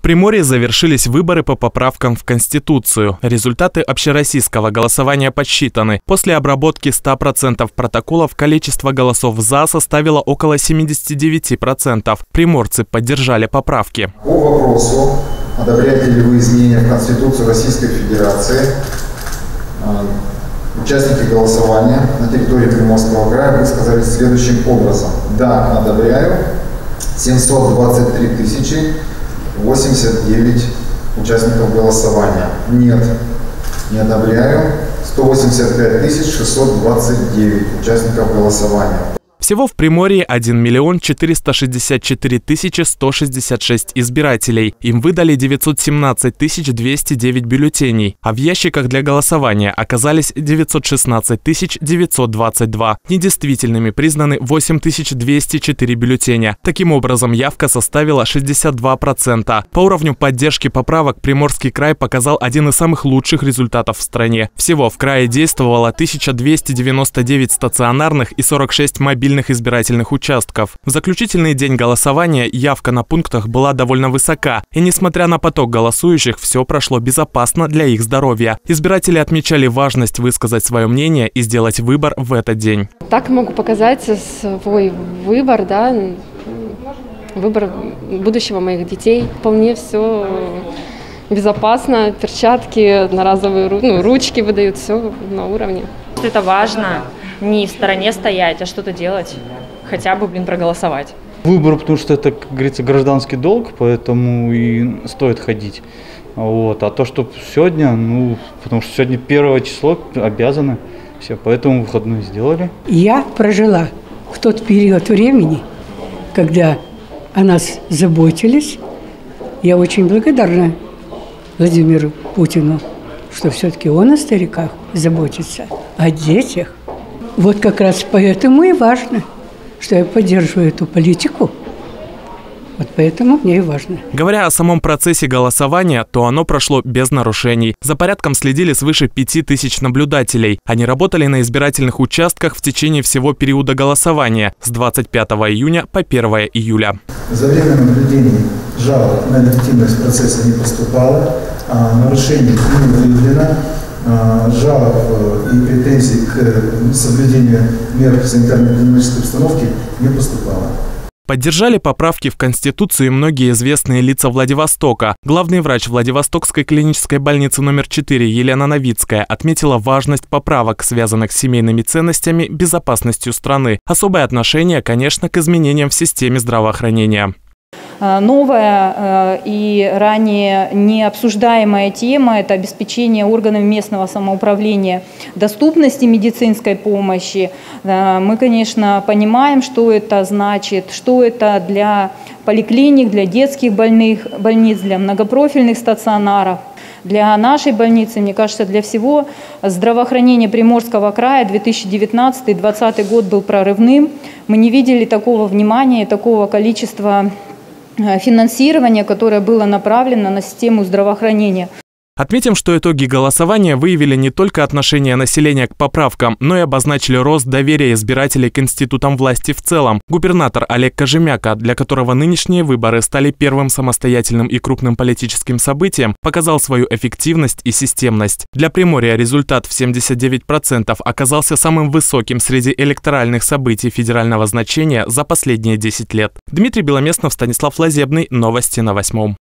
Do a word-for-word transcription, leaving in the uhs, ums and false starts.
Приморье завершились выборы по поправкам в Конституцию. Результаты общероссийского голосования подсчитаны. После обработки ста процентов протоколов количество голосов «за» составило около семидесяти девяти процентов. Приморцы поддержали поправки. По вопросу, одобряете ли вы изменения в Конституцию Российской Федерации, участники голосования на территории Приморского края высказались следующим образом. Да, одобряю. семьсот двадцать три тысячи восемьдесят девять участников голосования. Нет, не одобряю. сто восемьдесят пять тысяч шестьсот двадцать девять участников голосования. Всего в Приморье один миллион четыреста шестьдесят четыре тысячи сто шестьдесят шесть избирателей. Им выдали девятьсот семнадцать тысяч двести девять бюллетеней, а в ящиках для голосования оказались девятьсот шестнадцать тысяч девятьсот двадцать два. Недействительными признаны восемь тысяч двести четыре бюллетеня. Таким образом, явка составила шестьдесят два процента. По уровню поддержки поправок Приморский край показал один из самых лучших результатов в стране. Всего в крае действовало тысяча двести девяносто девять стационарных и сорок шесть мобильных избирательных участков. В заключительный день голосования явка на пунктах была довольно высока, и несмотря на поток голосующих, все прошло безопасно для их здоровья. Избиратели отмечали важность высказать свое мнение и сделать выбор в этот день. Так могу показать свой выбор, да, выбор будущего моих детей. Вполне все безопасно, перчатки, одноразовые ну, ручки выдают, все на уровне. Это важно. Не в стороне стоять, а что-то делать, хотя бы, блин, проголосовать. Выбор, потому что это, как говорится, гражданский долг, поэтому и стоит ходить. Вот. А то, что сегодня, ну, потому что сегодня первое число, обязаны все, поэтому выходной сделали. Я прожила в тот период времени, когда о нас заботились. Я очень благодарна Владимиру Путину, что все-таки он о стариках заботится, о детях. Вот как раз поэтому и важно, что я поддерживаю эту политику. Вот поэтому мне и важно. Говоря о самом процессе голосования, то оно прошло без нарушений. За порядком следили свыше пяти тысяч наблюдателей. Они работали на избирательных участках в течение всего периода голосования с двадцать пятого июня по первое июля. За время наблюдений жалоб на легитимность процесса не поступало, а нарушений не выявлено. Жалоб и претензий к соблюдению мер санитарно-эпидемиологической обстановки не поступало. Поддержали поправки в Конституцию многие известные лица Владивостока. Главный врач Владивостокской клинической больницы номер четыре Елена Новицкая отметила важность поправок, связанных с семейными ценностями, безопасностью страны. Особое отношение, конечно, к изменениям в системе здравоохранения. Новая и ранее не обсуждаемая тема – это обеспечение органами местного самоуправления доступности медицинской помощи. Мы, конечно, понимаем, что это значит, что это для поликлиник, для детских больных, больниц, для многопрофильных стационаров. Для нашей больницы, мне кажется, для всего здравоохранения Приморского края две тысячи девятнадцатый — две тысячи двадцатый год был прорывным. Мы не видели такого внимания и такого количества финансирование, которое было направлено на систему здравоохранения. Отметим, что итоги голосования выявили не только отношение населения к поправкам, но и обозначили рост доверия избирателей к институтам власти в целом. Губернатор Олег Кожемяка, для которого нынешние выборы стали первым самостоятельным и крупным политическим событием, показал свою эффективность и системность. Для Приморья результат в семьдесят девять процентов оказался самым высоким среди электоральных событий федерального значения за последние десять лет. Дмитрий Беломестнов, Станислав Лазебный. Новости на восьмом.